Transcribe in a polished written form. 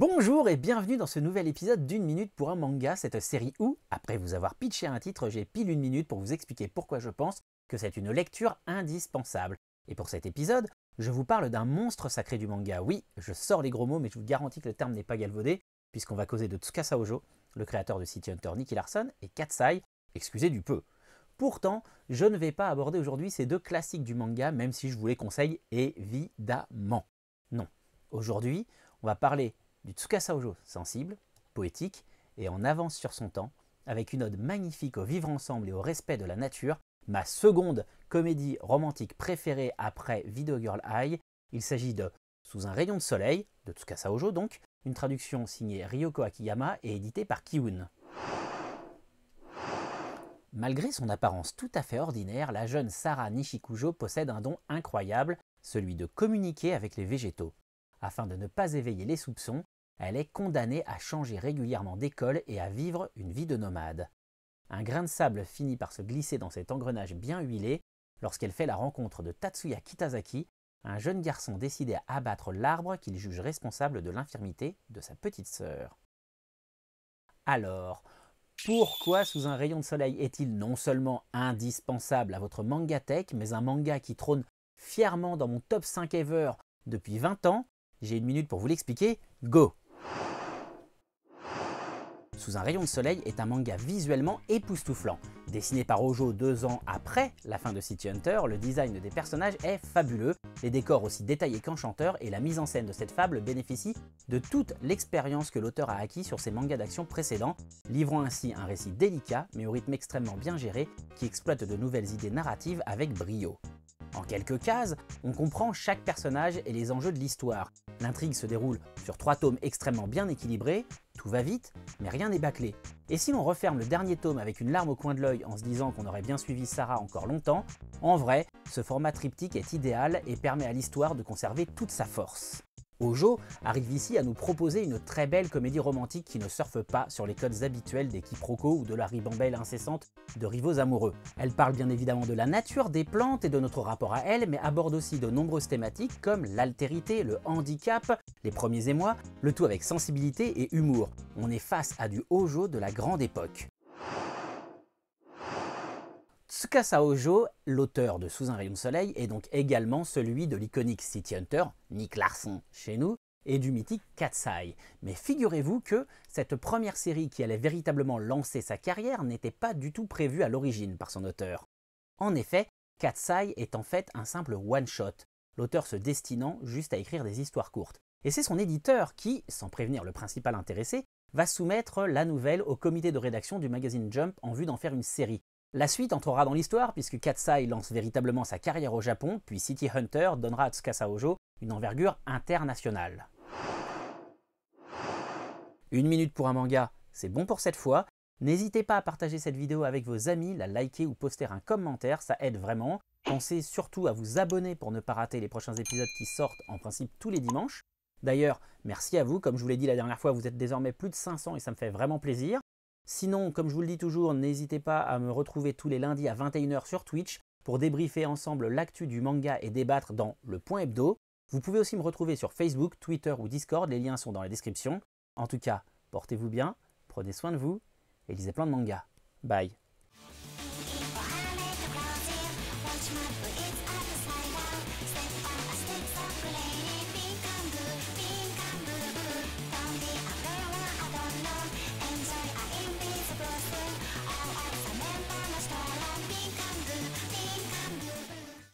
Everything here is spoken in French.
Bonjour et bienvenue dans ce nouvel épisode d'une minute pour un manga, cette série où, après vous avoir pitché un titre, j'ai pile une minute pour vous expliquer pourquoi je pense que c'est une lecture indispensable. Et pour cet épisode, je vous parle d'un monstre sacré du manga. Oui, je sors les gros mots, mais je vous garantis que le terme n'est pas galvaudé, puisqu'on va causer de Tsukasa Ojo, le créateur de City Hunter Nicky Larson, et Katsai, excusez du peu. Pourtant, je ne vais pas aborder aujourd'hui ces deux classiques du manga, même si je vous les conseille évidemment. Non, aujourd'hui, on va parler du Tsukasa Ojo sensible, poétique et en avance sur son temps, avec une ode magnifique au vivre ensemble et au respect de la nature, ma seconde comédie romantique préférée après Video Girl Eye. Il s'agit de Sous un rayon de soleil, de Tsukasa Ojo donc, une traduction signée Ryoko Akiyama et éditée par Kiun. Malgré son apparence tout à fait ordinaire, la jeune Sara Nishikujo possède un don incroyable, celui de communiquer avec les végétaux. Afin de ne pas éveiller les soupçons, elle est condamnée à changer régulièrement d'école et à vivre une vie de nomade. Un grain de sable finit par se glisser dans cet engrenage bien huilé lorsqu'elle fait la rencontre de Tatsuya Kitazaki, un jeune garçon décidé à abattre l'arbre qu'il juge responsable de l'infirmité de sa petite sœur. Alors, pourquoi Sous un rayon de soleil est-il non seulement indispensable à votre mangatech, mais un manga qui trône fièrement dans mon top 5 ever depuis 20 ans? J'ai une minute pour vous l'expliquer, go! Sous un rayon de soleil est un manga visuellement époustouflant. Dessiné par Ojo 2 ans après la fin de City Hunter, le design des personnages est fabuleux, les décors aussi détaillés qu'enchanteurs et la mise en scène de cette fable bénéficie de toute l'expérience que l'auteur a acquis sur ses mangas d'action précédents, livrant ainsi un récit délicat mais au rythme extrêmement bien géré qui exploite de nouvelles idées narratives avec brio. En quelques cases, on comprend chaque personnage et les enjeux de l'histoire. L'intrigue se déroule sur 3 tomes extrêmement bien équilibrés, tout va vite, mais rien n'est bâclé. Et si l'on referme le dernier tome avec une larme au coin de l'œil en se disant qu'on aurait bien suivi Sarah encore longtemps, en vrai, ce format triptyque est idéal et permet à l'histoire de conserver toute sa force. Ojo arrive ici à nous proposer une très belle comédie romantique qui ne surfe pas sur les codes habituels des quiproquos ou de la ribambelle incessante de rivaux amoureux. Elle parle bien évidemment de la nature des plantes et de notre rapport à elles, mais aborde aussi de nombreuses thématiques comme l'altérité, le handicap, les premiers émois, le tout avec sensibilité et humour. On est face à du Ojo de la grande époque. Tsukasa Ojo, l'auteur de Sous un rayon de soleil, est donc également celui de l'iconique City Hunter, Nick Larson chez nous, et du mythique Katsai. Mais figurez-vous que cette première série qui allait véritablement lancer sa carrière n'était pas du tout prévue à l'origine par son auteur. En effet, Katsai est en fait un simple one-shot, l'auteur se destinant juste à écrire des histoires courtes. Et c'est son éditeur qui, sans prévenir le principal intéressé, va soumettre la nouvelle au comité de rédaction du magazine Jump en vue d'en faire une série. La suite entrera dans l'histoire puisque Katsai lance véritablement sa carrière au Japon, puis City Hunter donnera à Tsukasa Ojo une envergure internationale. Une minute pour un manga, c'est bon pour cette fois. N'hésitez pas à partager cette vidéo avec vos amis, la liker ou poster un commentaire, ça aide vraiment. Pensez surtout à vous abonner pour ne pas rater les prochains épisodes qui sortent en principe tous les dimanches. D'ailleurs, merci à vous, comme je vous l'ai dit la dernière fois, vous êtes désormais plus de 500 et ça me fait vraiment plaisir. Sinon, comme je vous le dis toujours, n'hésitez pas à me retrouver tous les lundis à 21 h sur Twitch pour débriefer ensemble l'actu du manga et débattre dans le Point Hebdo. Vous pouvez aussi me retrouver sur Facebook, Twitter ou Discord, les liens sont dans la description. En tout cas, portez-vous bien, prenez soin de vous et lisez plein de mangas. Bye.